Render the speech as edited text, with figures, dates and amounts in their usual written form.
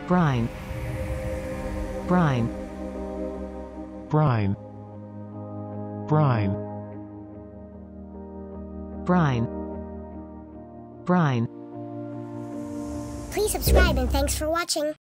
brine, brine, brine, brine, brine, brine. Please subscribe and thanks for watching.